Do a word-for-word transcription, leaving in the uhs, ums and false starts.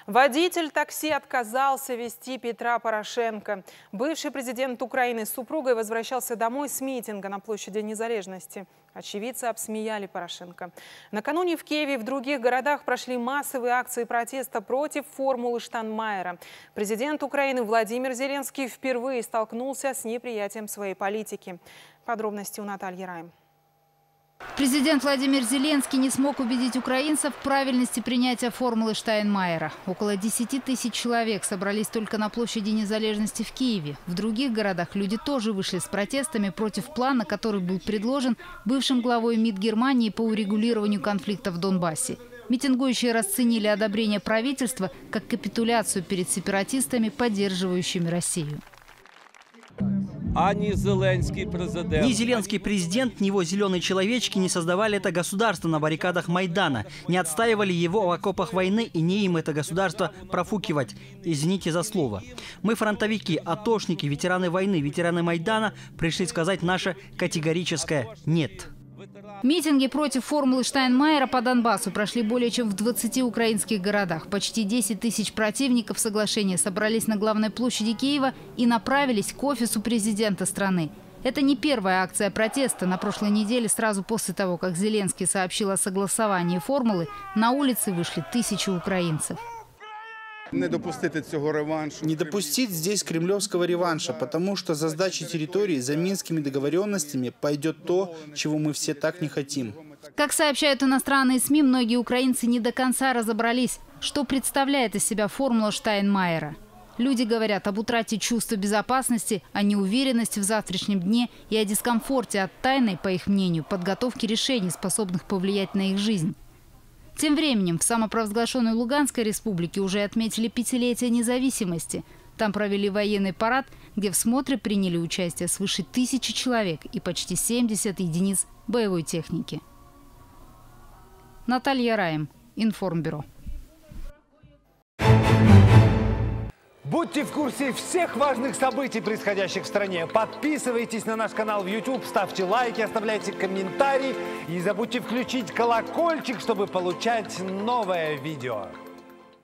Водитель такси отказался везти Петра Порошенко. Бывший президент Украины с супругой возвращался домой с митинга на площади Незалежности. Очевидцы обсмеяли Порошенко. Накануне в Киеве и в других городах прошли массовые акции протеста против формулы Штайнмайера. Президент Украины Владимир Зеленский впервые столкнулся с неприятием своей политики. Подробности у Натальи Райм. Президент Владимир Зеленский не смог убедить украинцев в правильности принятия формулы Штайнмайера. Около десяти тысяч человек собрались только на площади Незалежности в Киеве. В других городах люди тоже вышли с протестами против плана, который был предложен бывшим главой МИД Германии по урегулированию конфликта в Донбассе. Митингующие расценили одобрение правительства как капитуляцию перед сепаратистами, поддерживающими Россию. Ни Зеленский президент, ни Зеленский президент, ни его зеленые человечки не создавали это государство на баррикадах Майдана, не отстаивали его в окопах войны, и не им это государство профукивать. Извините за слово. Мы фронтовики, атошники, ветераны войны, ветераны Майдана пришли сказать наше категорическое «нет». Митинги против формулы Штайнмайера по Донбассу прошли более чем в двадцати украинских городах. Почти десять тысяч противников соглашения собрались на главной площади Киева и направились к офису президента страны. Это не первая акция протеста. На прошлой неделе, сразу после того, как Зеленский сообщил о согласовании формулы, на улицы вышли тысячи украинцев. Не допустить здесь кремлевского реванша, потому что за сдачей территории, за минскими договоренностями пойдет то, чего мы все так не хотим. Как сообщают иностранные СМИ, многие украинцы не до конца разобрались, что представляет из себя формула Штайнмайера. Люди говорят об утрате чувства безопасности, о неуверенности в завтрашнем дне и о дискомфорте от тайной, по их мнению, подготовки решений, способных повлиять на их жизнь. Тем временем в самопровозглашенной Луганской республике уже отметили пятилетие независимости. Там провели военный парад, где в смотре приняли участие свыше тысячи человек и почти семьдесят единиц боевой техники. Наталья Райм, Информбюро. Будьте в курсе всех важных событий, происходящих в стране. Подписывайтесь на наш канал в YouTube, ставьте лайки, оставляйте комментарии. И не забудьте включить колокольчик, чтобы получать новое видео.